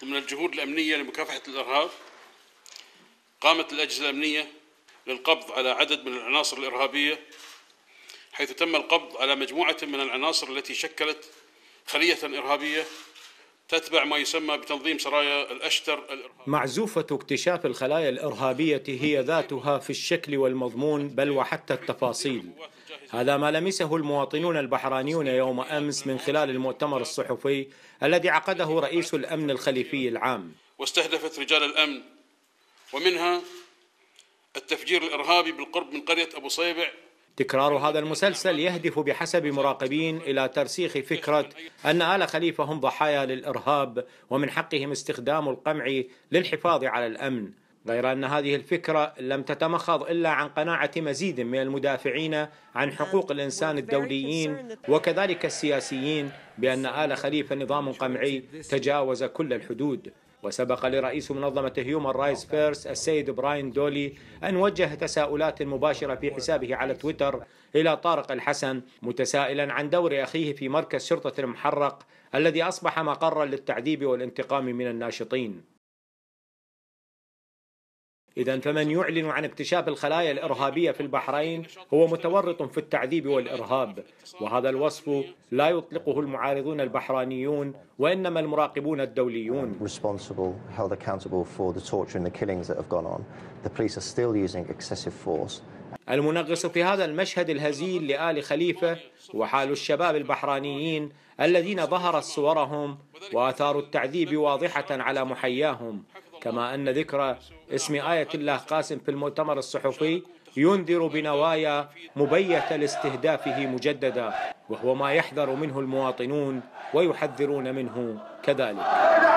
ضمن الجهود الأمنية لمكافحة الإرهاب، قامت الأجهزة الأمنية للقبض على عدد من العناصر الإرهابية، حيث تم القبض على مجموعة من العناصر التي شكلت خلية إرهابية تتبع ما يسمى بتنظيم سرايا الأشتر الإرهابي. معزوفة اكتشاف الخلايا الإرهابية هي ذاتها في الشكل والمضمون بل وحتى التفاصيل. هذا ما لمسه المواطنون البحرانيون يوم أمس من خلال المؤتمر الصحفي الذي عقده رئيس الأمن الخليفي العام، واستهدفت رجال الأمن، ومنها التفجير الإرهابي بالقرب من قرية أبو صيبع. تكرار هذا المسلسل يهدف بحسب مراقبين إلى ترسيخ فكرة أن آل خليفة هم ضحايا للإرهاب ومن حقهم استخدام القمع للحفاظ على الأمن، غير أن هذه الفكرة لم تتمخض إلا عن قناعة مزيد من المدافعين عن حقوق الإنسان الدوليين وكذلك السياسيين بأن آل خليفة نظام قمعي تجاوز كل الحدود. وسبق لرئيس منظمة هيومان رايتس فيرست السيد براين دولي أن وجه تساؤلات مباشرة في حسابه على تويتر إلى طارق الحسن، متسائلا عن دور أخيه في مركز شرطة المحرق الذي أصبح مقرا للتعذيب والانتقام من الناشطين. إذن فمن يعلن عن اكتشاف الخلايا الإرهابية في البحرين هو متورط في التعذيب والإرهاب، وهذا الوصف لا يطلقه المعارضون البحرانيون وإنما المراقبون الدوليون. المنغص في هذا المشهد الهزيل لآل خليفة وحال الشباب البحرانيين الذين ظهرت صورهم وآثار التعذيب واضحة على محياهم، كما أن ذكر اسم آية الله قاسم في المؤتمر الصحفي ينذر بنوايا مبيتة لاستهدافه مجددا، وهو ما يحذر منه المواطنون ويحذرون منه كذلك.